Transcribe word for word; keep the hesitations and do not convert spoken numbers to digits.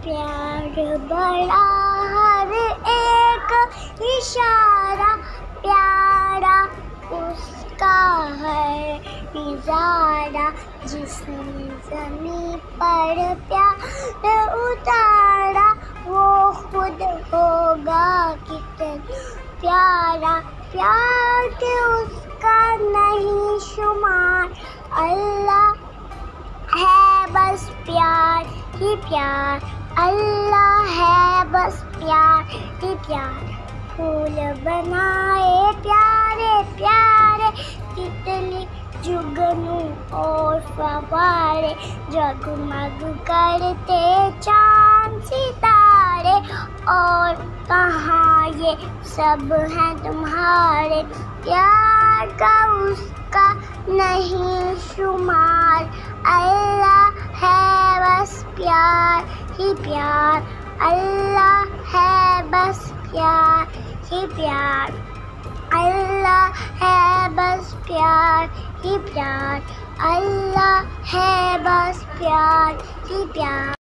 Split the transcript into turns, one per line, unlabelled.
प्यार बड़ा, हर एक इशारा प्यारा उसका है इजारा। जिसने ज़मीं पर प्यार उतारा वो खुद होगा कितना प्यारा। प्यार के उसका नहीं शुमार, अल्लाह है बस प्यार ही प्यार, अल्लाह है बस प्यार ही प्यार। फूल बनाए प्यारे प्यारे, तितली जुगनू और फव्वारे, जगमग करते चांद सितारे। और कहाँ ये सब हैं तुम्हारे, प्यार का उसका नहीं शुमार, अल्लाह है बस प्यार ही प्यार, अल्लाह है बस प्यार ही प्यार, अल्लाह है बस प्यार ही प्यार, अल्लाह है बस प्यार ही प्यार।